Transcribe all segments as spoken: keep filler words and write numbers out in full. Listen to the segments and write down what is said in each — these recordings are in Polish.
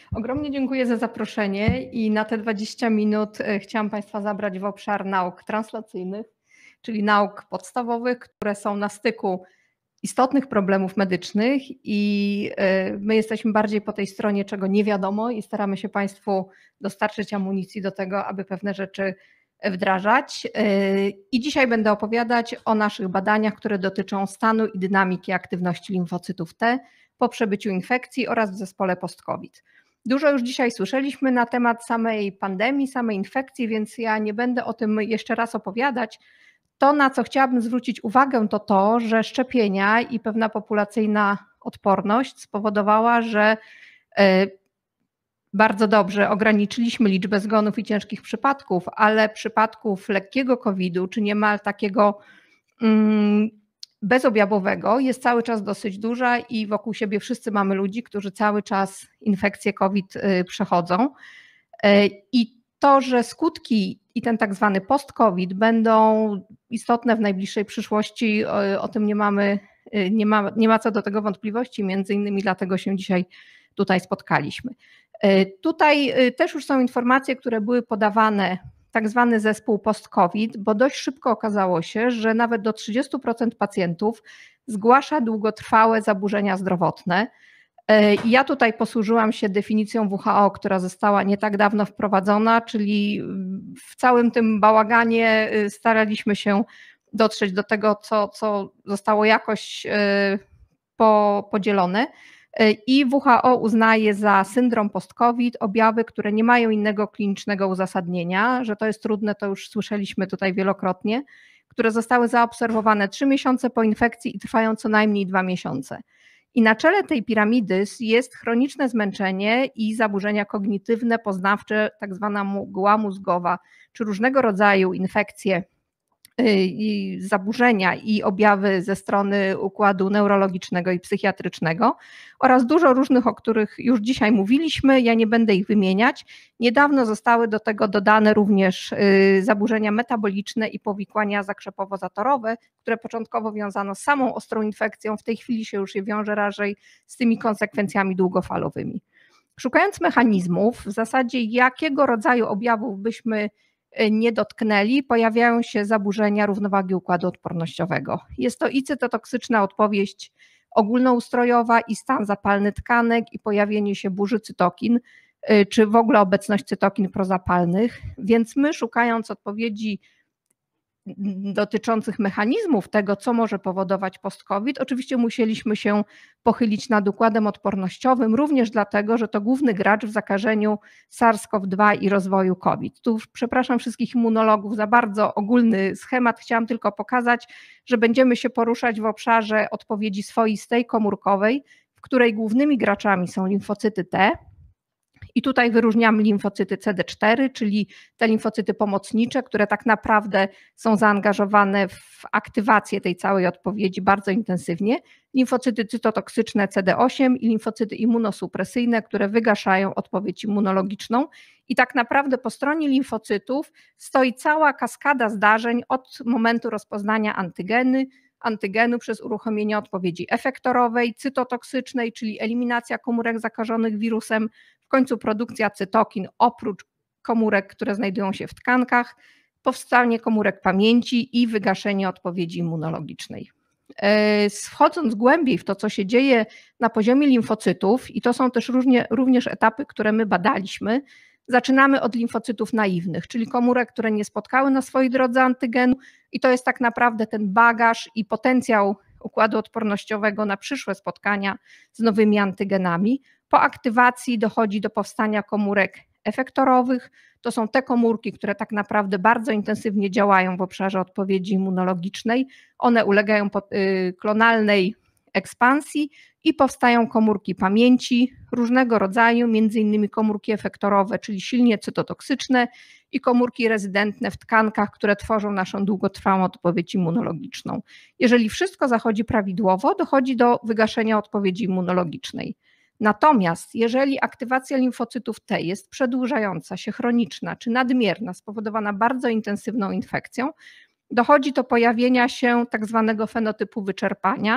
Ogromnie dziękuję za zaproszenie i na te dwadzieścia minut chciałam Państwa zabrać w obszar nauk translacyjnych, czyli nauk podstawowych, które są na styku istotnych problemów medycznych i my jesteśmy bardziej po tej stronie, czego nie wiadomo i staramy się Państwu dostarczyć amunicji do tego, aby pewne rzeczy wdrażać. I dzisiaj będę opowiadać o naszych badaniach, które dotyczą stanu i dynamiki aktywności limfocytów T po przebyciu infekcji oraz w zespole post-COVID. Dużo już dzisiaj słyszeliśmy na temat samej pandemii, samej infekcji, więc ja nie będę o tym jeszcze raz opowiadać. To, na co chciałabym zwrócić uwagę, to to, że szczepienia i pewna populacyjna odporność spowodowała, że bardzo dobrze ograniczyliśmy liczbę zgonów i ciężkich przypadków, ale przypadków lekkiego kowida, czy niemal takiego mm, bezobjawowego, jest cały czas dosyć duża i wokół siebie wszyscy mamy ludzi, którzy cały czas infekcję COVID przechodzą. I to, że skutki i ten tak zwany post-COVID będą istotne w najbliższej przyszłości, o, o tym nie mamy, nie ma, nie ma co do tego wątpliwości, między innymi dlatego się dzisiaj tutaj spotkaliśmy. Tutaj też już są informacje, które były podawane, tak zwany zespół post-COVID, bo dość szybko okazało się, że nawet do trzydziestu procent pacjentów zgłasza długotrwałe zaburzenia zdrowotne. Ja tutaj posłużyłam się definicją W H O, która została nie tak dawno wprowadzona, czyli w całym tym bałaganie staraliśmy się dotrzeć do tego, co, co zostało jakoś po, podzielone. I W H O uznaje za syndrom post-COVID objawy, które nie mają innego klinicznego uzasadnienia, że to jest trudne, to już słyszeliśmy tutaj wielokrotnie, które zostały zaobserwowane trzy miesiące po infekcji i trwają co najmniej dwa miesiące. I na czele tej piramidy jest chroniczne zmęczenie i zaburzenia kognitywne, poznawcze, tak zwana mgła mózgowa, czy różnego rodzaju infekcje, i zaburzenia i objawy ze strony układu neurologicznego i psychiatrycznego oraz dużo różnych, o których już dzisiaj mówiliśmy, ja nie będę ich wymieniać. Niedawno zostały do tego dodane również zaburzenia metaboliczne i powikłania zakrzepowo-zatorowe, które początkowo wiązano z samą ostrą infekcją, w tej chwili się już je wiąże raczej z tymi konsekwencjami długofalowymi. Szukając mechanizmów, w zasadzie jakiego rodzaju objawów byśmy nie dotknęli, pojawiają się zaburzenia równowagi układu odpornościowego. Jest to i cytotoksyczna odpowiedź ogólnoustrojowa, i stan zapalny tkanek, i pojawienie się burzy cytokin, czy w ogóle obecność cytokin prozapalnych, więc my, szukając odpowiedzi dotyczących mechanizmów tego, co może powodować post-COVID, oczywiście musieliśmy się pochylić nad układem odpornościowym, również dlatego, że to główny gracz w zakażeniu SARS-CoV dwa i rozwoju COVID. Tu przepraszam wszystkich immunologów za bardzo ogólny schemat, chciałam tylko pokazać, że będziemy się poruszać w obszarze odpowiedzi swoistej, komórkowej, w której głównymi graczami są limfocyty T. I tutaj wyróżniamy limfocyty C D cztery, czyli te limfocyty pomocnicze, które tak naprawdę są zaangażowane w aktywację tej całej odpowiedzi bardzo intensywnie, limfocyty cytotoksyczne C D osiem i limfocyty immunosupresyjne, które wygaszają odpowiedź immunologiczną. I tak naprawdę po stronie limfocytów stoi cała kaskada zdarzeń od momentu rozpoznania antygeny, antygenu przez uruchomienie odpowiedzi efektorowej, cytotoksycznej, czyli eliminacja komórek zakażonych wirusem, w końcu produkcja cytokin oprócz komórek, które znajdują się w tkankach, powstanie komórek pamięci i wygaszenie odpowiedzi immunologicznej. Wchodząc głębiej w to, co się dzieje na poziomie limfocytów, i to są też różnie, również etapy, które my badaliśmy, zaczynamy od limfocytów naiwnych, czyli komórek, które nie spotkały na swojej drodze antygenu, i to jest tak naprawdę ten bagaż i potencjał układu odpornościowego na przyszłe spotkania z nowymi antygenami. Po aktywacji dochodzi do powstania komórek efektorowych. To są te komórki, które tak naprawdę bardzo intensywnie działają w obszarze odpowiedzi immunologicznej. One ulegają klonalnej ekspansji i powstają komórki pamięci różnego rodzaju, między innymi komórki efektorowe, czyli silnie cytotoksyczne, i komórki rezydentne w tkankach, które tworzą naszą długotrwałą odpowiedź immunologiczną. Jeżeli wszystko zachodzi prawidłowo, dochodzi do wygaszenia odpowiedzi immunologicznej. Natomiast jeżeli aktywacja limfocytów T jest przedłużająca się, chroniczna czy nadmierna, spowodowana bardzo intensywną infekcją, dochodzi do pojawienia się tak zwanego fenotypu wyczerpania,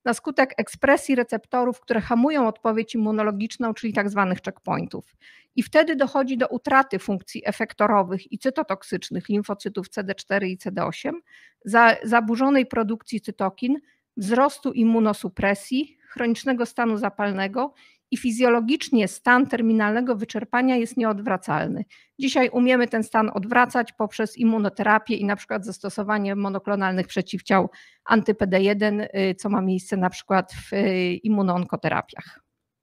na skutek ekspresji receptorów, które hamują odpowiedź immunologiczną, czyli tak zwanych checkpointów. I wtedy dochodzi do utraty funkcji efektorowych i cytotoksycznych limfocytów C D cztery i C D osiem, za, zaburzonej produkcji cytokin, wzrostu immunosupresji, chronicznego stanu zapalnego i fizjologicznie stan terminalnego wyczerpania jest nieodwracalny. Dzisiaj umiemy ten stan odwracać poprzez immunoterapię i na przykład zastosowanie monoklonalnych przeciwciał anty-P D jeden, co ma miejsce na przykład w immunoonkoterapiach.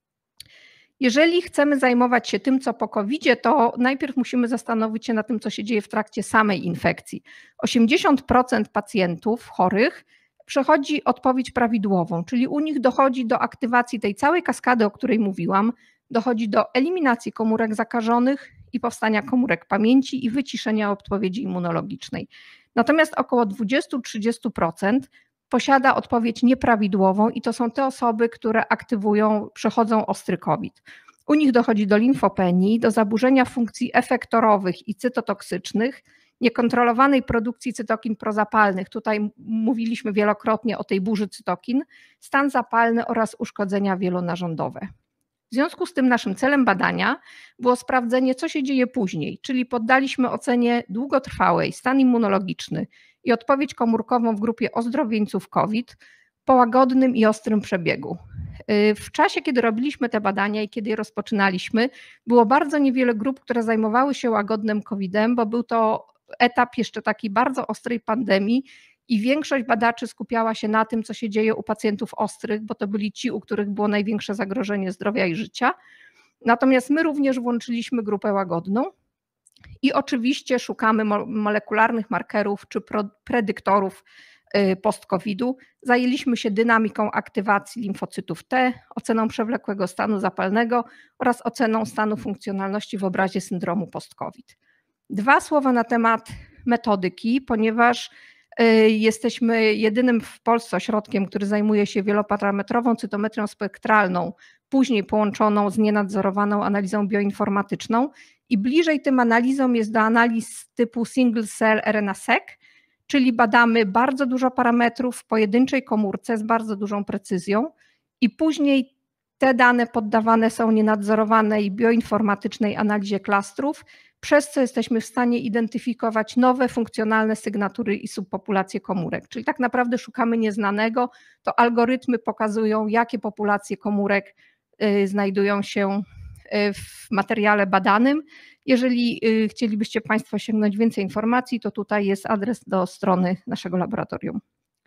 Jeżeli chcemy zajmować się tym, co po kowidzie, to najpierw musimy zastanowić się nad tym, co się dzieje w trakcie samej infekcji. osiemdziesiąt procent pacjentów chorych przechodzi odpowiedź prawidłową, czyli u nich dochodzi do aktywacji tej całej kaskady, o której mówiłam, dochodzi do eliminacji komórek zakażonych i powstania komórek pamięci i wyciszenia odpowiedzi immunologicznej. Natomiast około dwadzieścia do trzydziestu procent posiada odpowiedź nieprawidłową i to są te osoby, które aktywują, przechodzą ostry COVID. U nich dochodzi do limfopenii, do zaburzenia funkcji efektorowych i cytotoksycznych, niekontrolowanej produkcji cytokin prozapalnych, tutaj mówiliśmy wielokrotnie o tej burzy cytokin, stan zapalny oraz uszkodzenia wielonarządowe. W związku z tym naszym celem badania było sprawdzenie, co się dzieje później, czyli poddaliśmy ocenie długotrwałej stan immunologiczny i odpowiedź komórkową w grupie ozdrowieńców COVID po łagodnym i ostrym przebiegu. W czasie, kiedy robiliśmy te badania i kiedy je rozpoczynaliśmy, było bardzo niewiele grup, które zajmowały się łagodnym kowidem, bo był to etap jeszcze takiej bardzo ostrej pandemii i większość badaczy skupiała się na tym, co się dzieje u pacjentów ostrych, bo to byli ci, u których było największe zagrożenie zdrowia i życia. Natomiast my również włączyliśmy grupę łagodną i oczywiście szukamy molekularnych markerów czy predyktorów post-kowidu. Zajęliśmy się dynamiką aktywacji limfocytów T, oceną przewlekłego stanu zapalnego oraz oceną stanu funkcjonalności w obrazie syndromu post-COVID. Dwa słowa na temat metodyki, ponieważ jesteśmy jedynym w Polsce ośrodkiem, który zajmuje się wieloparametrową cytometrią spektralną, później połączoną z nienadzorowaną analizą bioinformatyczną i bliżej tym analizom jest do analiz typu single cell R N A-seq, czyli badamy bardzo dużo parametrów w pojedynczej komórce z bardzo dużą precyzją i później te dane poddawane są nienadzorowanej bioinformatycznej analizie klastrów, przez co jesteśmy w stanie identyfikować nowe funkcjonalne sygnatury i subpopulacje komórek. Czyli tak naprawdę szukamy nieznanego, to algorytmy pokazują, jakie populacje komórek znajdują się w materiale badanym. Jeżeli chcielibyście Państwo sięgnąć więcej informacji, to tutaj jest adres do strony naszego laboratorium.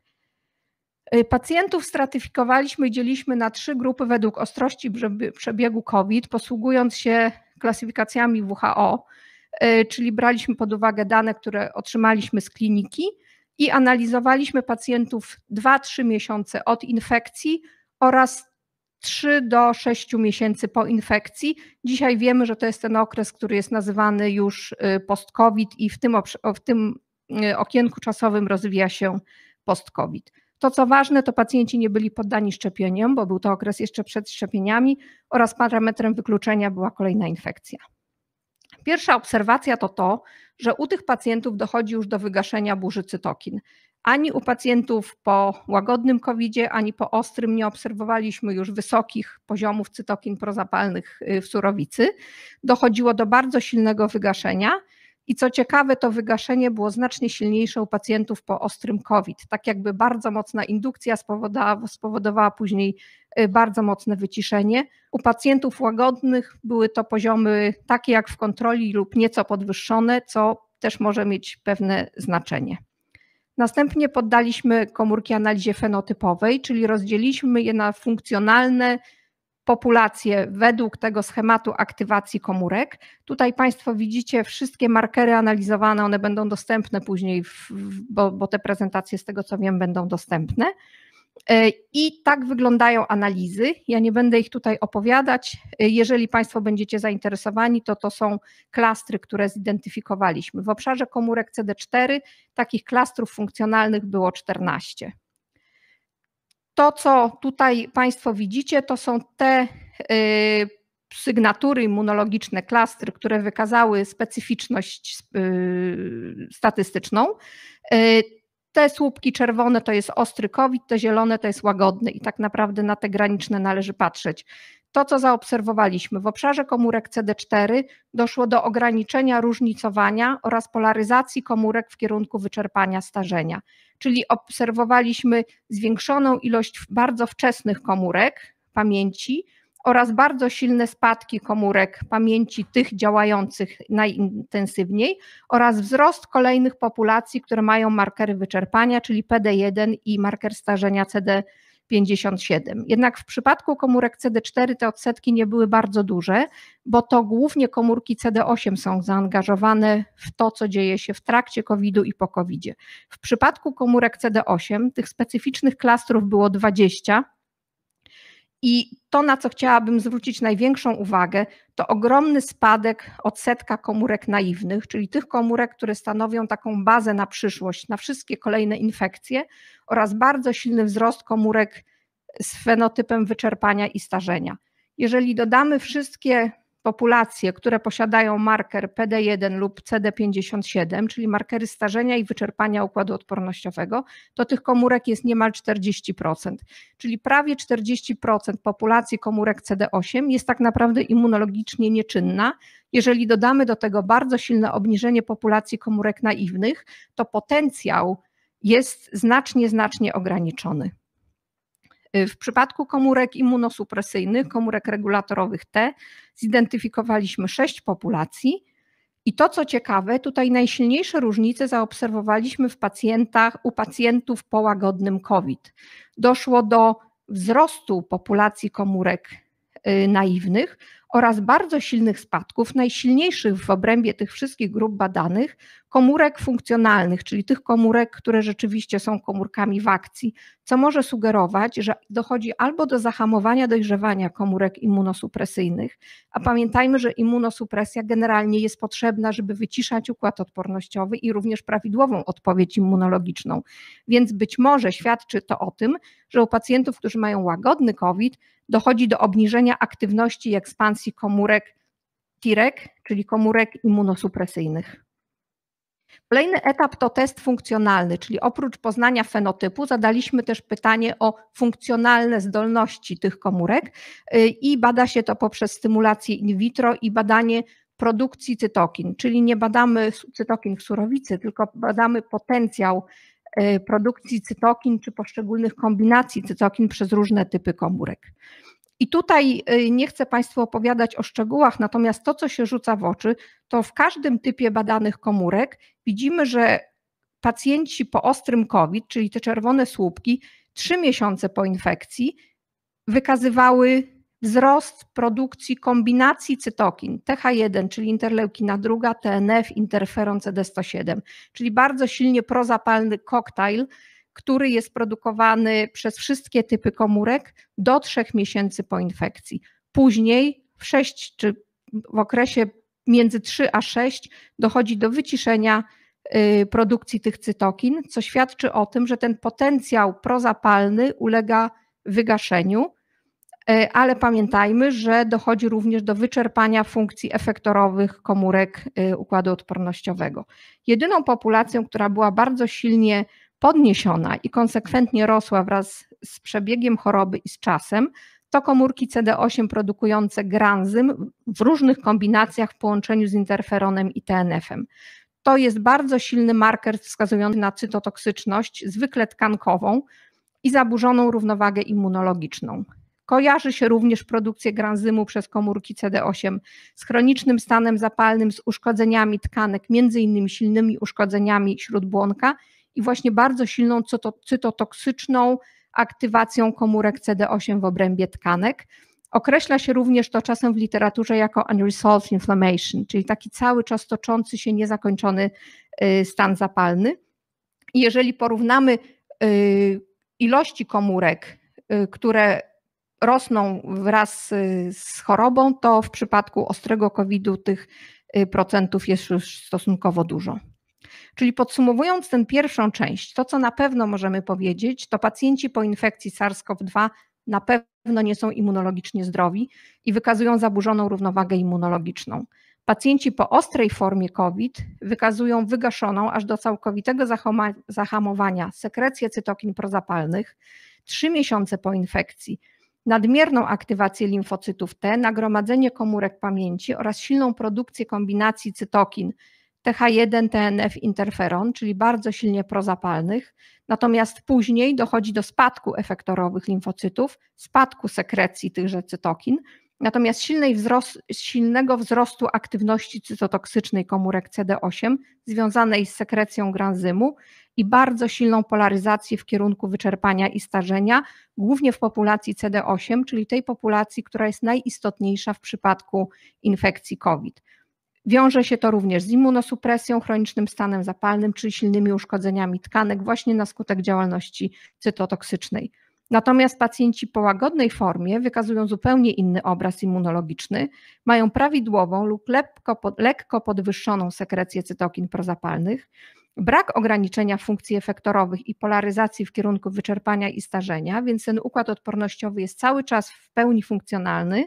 Pacjentów stratyfikowaliśmy i dzieliliśmy na trzy grupy według ostrości przebiegu COVID, posługując się klasyfikacjami W H O, czyli braliśmy pod uwagę dane, które otrzymaliśmy z kliniki i analizowaliśmy pacjentów dwa do trzech miesiące od infekcji oraz trzy do sześciu miesięcy po infekcji. Dzisiaj wiemy, że to jest ten okres, który jest nazywany już post-COVID i w tym, w tym okienku czasowym rozwija się post-COVID. To, co ważne, to pacjenci nie byli poddani szczepieniom, bo był to okres jeszcze przed szczepieniami oraz parametrem wykluczenia była kolejna infekcja. Pierwsza obserwacja to to, że u tych pacjentów dochodzi już do wygaszenia burzy cytokin. Ani u pacjentów po łagodnym kowidzie, ani po ostrym nie obserwowaliśmy już wysokich poziomów cytokin prozapalnych w surowicy. Dochodziło do bardzo silnego wygaszenia. I co ciekawe, to wygaszenie było znacznie silniejsze u pacjentów po ostrym COVID. Tak jakby bardzo mocna indukcja spowodowała, spowodowała później bardzo mocne wyciszenie. U pacjentów łagodnych były to poziomy takie jak w kontroli lub nieco podwyższone, co też może mieć pewne znaczenie. Następnie poddaliśmy komórki analizie fenotypowej, czyli rozdzieliliśmy je na funkcjonalne populacje według tego schematu aktywacji komórek. Tutaj Państwo widzicie wszystkie markery analizowane, one będą dostępne później, w, bo, bo te prezentacje z tego co wiem będą dostępne. I tak wyglądają analizy. Ja nie będę ich tutaj opowiadać. Jeżeli Państwo będziecie zainteresowani, to to są klastry, które zidentyfikowaliśmy. W obszarze komórek C D cztery takich klastrów funkcjonalnych było czternaście. To, co tutaj Państwo widzicie, to są te y, sygnatury immunologiczne, klastry, które wykazały specyficzność y, statystyczną. Y, te słupki czerwone to jest ostry COVID, te zielone to jest łagodny i tak naprawdę na te graniczne należy patrzeć. To, co zaobserwowaliśmy w obszarze komórek C D cztery, doszło do ograniczenia różnicowania oraz polaryzacji komórek w kierunku wyczerpania, starzenia. Czyli obserwowaliśmy zwiększoną ilość bardzo wczesnych komórek pamięci oraz bardzo silne spadki komórek pamięci tych działających najintensywniej oraz wzrost kolejnych populacji, które mają markery wyczerpania, czyli P D jeden i marker starzenia C D pięćdziesiąt siedem. Jednak w przypadku komórek C D cztery te odsetki nie były bardzo duże, bo to głównie komórki C D osiem są zaangażowane w to, co dzieje się w trakcie kowida i po kowidzie. W przypadku komórek C D osiem tych specyficznych klastrów było dwadzieścia i to, na co chciałabym zwrócić największą uwagę, to ogromny spadek odsetka komórek naiwnych, czyli tych komórek, które stanowią taką bazę na przyszłość, na wszystkie kolejne infekcje oraz bardzo silny wzrost komórek z fenotypem wyczerpania i starzenia. Jeżeli dodamy wszystkie populacje, które posiadają marker P D jeden lub C D pięćdziesiąt siedem, czyli markery starzenia i wyczerpania układu odpornościowego, to tych komórek jest niemal czterdzieści procent, czyli prawie czterdzieści procent populacji komórek C D osiem jest tak naprawdę immunologicznie nieczynna. Jeżeli dodamy do tego bardzo silne obniżenie populacji komórek naiwnych, to potencjał jest znacznie, znacznie ograniczony. W przypadku komórek immunosupresyjnych, komórek regulatorowych T, zidentyfikowaliśmy sześć populacji i to, co ciekawe, tutaj najsilniejsze różnice zaobserwowaliśmy w pacjentach, u pacjentów po łagodnym COVID. Doszło do wzrostu populacji komórek naiwnych oraz bardzo silnych spadków, najsilniejszych w obrębie tych wszystkich grup badanych, komórek funkcjonalnych, czyli tych komórek, które rzeczywiście są komórkami w akcji, co może sugerować, że dochodzi albo do zahamowania dojrzewania komórek immunosupresyjnych, a pamiętajmy, że immunosupresja generalnie jest potrzebna, żeby wyciszać układ odpornościowy i również prawidłową odpowiedź immunologiczną, więc być może świadczy to o tym, że u pacjentów, którzy mają łagodny COVID, dochodzi do obniżenia aktywności i ekspansji komórek Treg, czyli komórek immunosupresyjnych. Kolejny etap to test funkcjonalny, czyli oprócz poznania fenotypu zadaliśmy też pytanie o funkcjonalne zdolności tych komórek i bada się to poprzez stymulację in vitro i badanie produkcji cytokin, czyli nie badamy cytokin w surowicy, tylko badamy potencjał produkcji cytokin czy poszczególnych kombinacji cytokin przez różne typy komórek. I tutaj nie chcę Państwu opowiadać o szczegółach, natomiast to, co się rzuca w oczy, to w każdym typie badanych komórek widzimy, że pacjenci po ostrym COVID, czyli te czerwone słupki, trzy miesiące po infekcji wykazywały wzrost produkcji kombinacji cytokin T H jeden, czyli interleukina druga, T N F, interferon C D sto siedem, czyli bardzo silnie prozapalny koktajl, który jest produkowany przez wszystkie typy komórek do trzech miesięcy po infekcji. Później w sześć czy w okresie między trzy a sześć dochodzi do wyciszenia produkcji tych cytokin, co świadczy o tym, że ten potencjał prozapalny ulega wygaszeniu, ale pamiętajmy, że dochodzi również do wyczerpania funkcji efektorowych komórek układu odpornościowego. Jedyną populacją, która była bardzo silnie podniesiona i konsekwentnie rosła wraz z przebiegiem choroby i z czasem, to komórki C D osiem produkujące granzym w różnych kombinacjach w połączeniu z interferonem i T N F-em. To jest bardzo silny marker wskazujący na cytotoksyczność, zwykle tkankową i zaburzoną równowagę immunologiczną. Kojarzy się również produkcję granzymu przez komórki C D osiem z chronicznym stanem zapalnym, z uszkodzeniami tkanek, między innymi silnymi uszkodzeniami śródbłonka i właśnie bardzo silną cytotoksyczną aktywacją komórek C D osiem w obrębie tkanek. Określa się również to czasem w literaturze jako unresolved inflammation, czyli taki cały czas toczący się niezakończony stan zapalny. I jeżeli porównamy ilości komórek, które rosną wraz z chorobą, to w przypadku ostrego kowidu tych procentów jest już stosunkowo dużo. Czyli podsumowując tę pierwszą część, to co na pewno możemy powiedzieć, to pacjenci po infekcji SARS CoV dwa na pewno nie są immunologicznie zdrowi i wykazują zaburzoną równowagę immunologiczną. Pacjenci po ostrej formie COVID wykazują wygaszoną aż do całkowitego zahamowania sekrecję cytokin prozapalnych trzy miesiące po infekcji, nadmierną aktywację limfocytów T, nagromadzenie komórek pamięci oraz silną produkcję kombinacji cytokin T H jeden, T N F, interferon, czyli bardzo silnie prozapalnych. Natomiast później dochodzi do spadku efektorowych limfocytów, spadku sekrecji tychże cytokin, natomiast silnej wzrost, silnego wzrostu aktywności cytotoksycznej komórek C D osiem związanej z sekrecją granzymu i bardzo silną polaryzację w kierunku wyczerpania i starzenia, głównie w populacji C D osiem, czyli tej populacji, która jest najistotniejsza w przypadku infekcji COVID. Wiąże się to również z immunosupresją, chronicznym stanem zapalnym, czyli silnymi uszkodzeniami tkanek właśnie na skutek działalności cytotoksycznej. Natomiast pacjenci po łagodnej formie wykazują zupełnie inny obraz immunologiczny, mają prawidłową lub lekko, lekko podwyższoną sekrecję cytokin prozapalnych, brak ograniczenia funkcji efektorowych i polaryzacji w kierunku wyczerpania i starzenia, więc ten układ odpornościowy jest cały czas w pełni funkcjonalny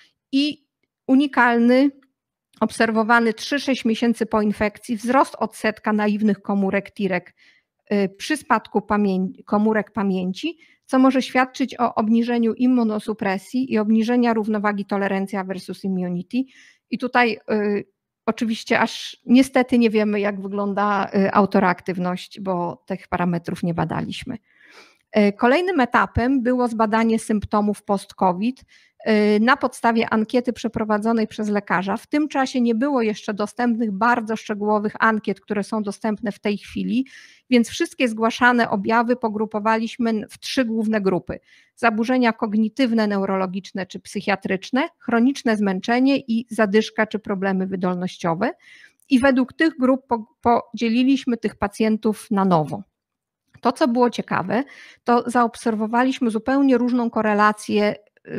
i unikalny, obserwowany trzy sześć miesięcy po infekcji, wzrost odsetka naiwnych komórek Treg przy spadku pamię- komórek pamięci, co może świadczyć o obniżeniu immunosupresji i obniżenia równowagi tolerancja versus immunity. I tutaj y, oczywiście aż niestety nie wiemy, jak wygląda y, autoreaktywność, bo tych parametrów nie badaliśmy. Y, kolejnym etapem było zbadanie symptomów post-COVID na podstawie ankiety przeprowadzonej przez lekarza. W tym czasie nie było jeszcze dostępnych bardzo szczegółowych ankiet, które są dostępne w tej chwili, więc wszystkie zgłaszane objawy pogrupowaliśmy w trzy główne grupy. Zaburzenia kognitywne, neurologiczne czy psychiatryczne, chroniczne zmęczenie i zadyszka czy problemy wydolnościowe. I według tych grup podzieliliśmy tych pacjentów na nowo. To, co było ciekawe, to zaobserwowaliśmy zupełnie różną korelację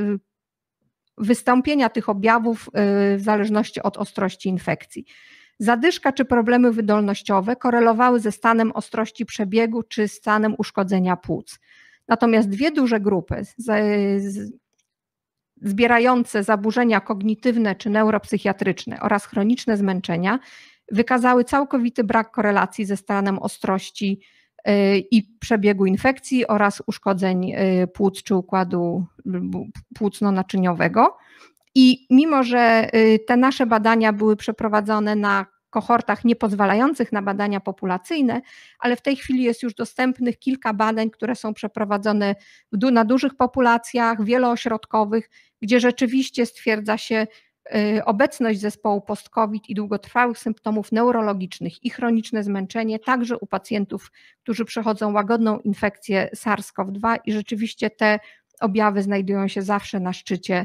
wystąpienia tych objawów w zależności od ostrości infekcji. Zadyszka czy problemy wydolnościowe korelowały ze stanem ostrości przebiegu czy stanem uszkodzenia płuc. Natomiast dwie duże grupy zbierające zaburzenia kognitywne czy neuropsychiatryczne oraz chroniczne zmęczenia wykazały całkowity brak korelacji ze stanem ostrości i przebiegu infekcji oraz uszkodzeń płuc czy układu płucno-naczyniowego. I mimo, że te nasze badania były przeprowadzone na kohortach niepozwalających na badania populacyjne, ale w tej chwili jest już dostępnych kilka badań, które są przeprowadzone na dużych populacjach, wieloośrodkowych, gdzie rzeczywiście stwierdza się obecność zespołu post-COVID i długotrwałych symptomów neurologicznych i chroniczne zmęczenie, także u pacjentów, którzy przechodzą łagodną infekcję SARS-CoV dwa i rzeczywiście te objawy znajdują się zawsze na szczycie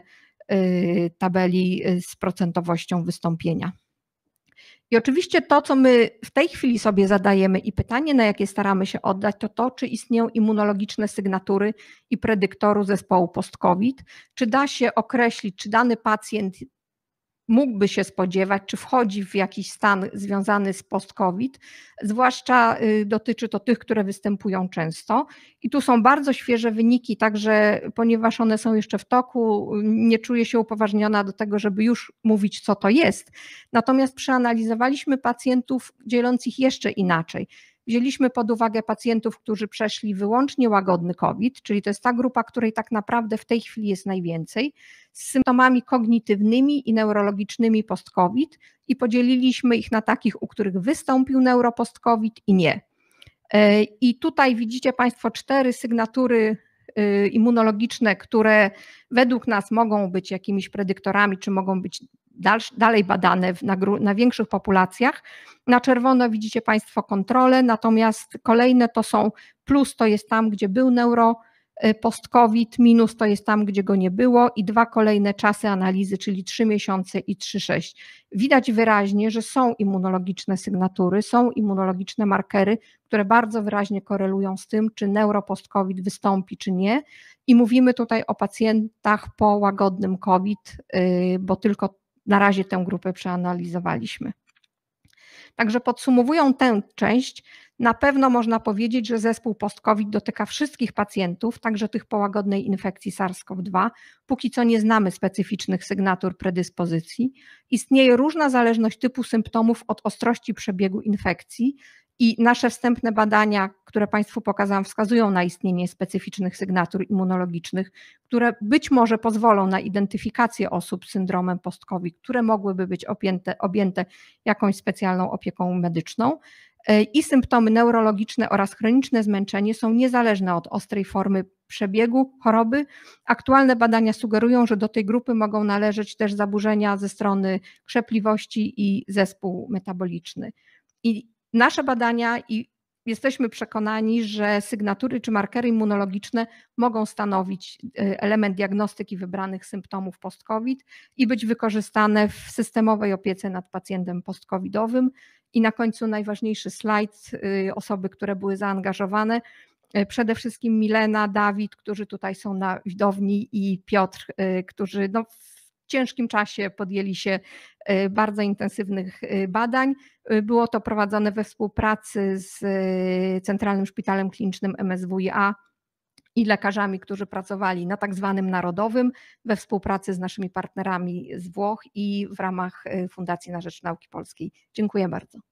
tabeli z procentowością wystąpienia. I oczywiście to, co my w tej chwili sobie zadajemy i pytanie, na jakie staramy się oddać, to to, czy istnieją immunologiczne sygnatury i predyktory zespołu post-COVID, czy da się określić, czy dany pacjent mógłby się spodziewać, czy wchodzi w jakiś stan związany z post-COVID, zwłaszcza dotyczy to tych, które występują często. I tu są bardzo świeże wyniki, także ponieważ one są jeszcze w toku, nie czuję się upoważniona do tego, żeby już mówić, co to jest. Natomiast przeanalizowaliśmy pacjentów, dzieląc ich jeszcze inaczej. Wzięliśmy pod uwagę pacjentów, którzy przeszli wyłącznie łagodny COVID, czyli to jest ta grupa, której tak naprawdę w tej chwili jest najwięcej, z symptomami kognitywnymi i neurologicznymi post-COVID i podzieliliśmy ich na takich, u których wystąpił neuropost-COVID i nie. I tutaj widzicie Państwo cztery sygnatury immunologiczne, które według nas mogą być jakimiś predyktorami, czy mogą być dalej badane na, na większych populacjach. Na czerwono widzicie Państwo kontrolę, natomiast kolejne to są plus, to jest tam, gdzie był neuro post-COVID, minus to jest tam, gdzie go nie było i dwa kolejne czasy analizy, czyli trzy miesiące i trzy sześć. Widać wyraźnie, że są immunologiczne sygnatury, są immunologiczne markery, które bardzo wyraźnie korelują z tym, czy neuro post-COVID wystąpi, czy nie. I mówimy tutaj o pacjentach po łagodnym COVID, bo tylko na razie tę grupę przeanalizowaliśmy. Także podsumowując tę część, na pewno można powiedzieć, że zespół post-COVID dotyka wszystkich pacjentów, także tych po łagodnej infekcji SARS-CoV dwa. Póki co nie znamy specyficznych sygnatur predyspozycji. Istnieje różna zależność typu symptomów od ostrości przebiegu infekcji i nasze wstępne badania, które Państwu pokazałam, wskazują na istnienie specyficznych sygnatur immunologicznych, które być może pozwolą na identyfikację osób z syndromem post-COVID, które mogłyby być objęte, objęte jakąś specjalną opieką medyczną. I symptomy neurologiczne oraz chroniczne zmęczenie są niezależne od ostrej formy przebiegu choroby. Aktualne badania sugerują, że do tej grupy mogą należeć też zaburzenia ze strony krzepliwości i zespół metaboliczny. I nasze badania i jesteśmy przekonani, że sygnatury czy markery immunologiczne mogą stanowić element diagnostyki wybranych symptomów post-COVID i być wykorzystane w systemowej opiece nad pacjentem post-covidowym. I na końcu najważniejszy slajd, osoby, które były zaangażowane, przede wszystkim Milena, Dawid, którzy tutaj są na widowni, i Piotr, którzy no w ciężkim czasie podjęli się bardzo intensywnych badań. Było to prowadzone we współpracy z Centralnym Szpitalem Klinicznym M S W i A i lekarzami, którzy pracowali na tak zwanym narodowym, we współpracy z naszymi partnerami z Włoch i w ramach Fundacji na Rzecz Nauki Polskiej. Dziękuję bardzo.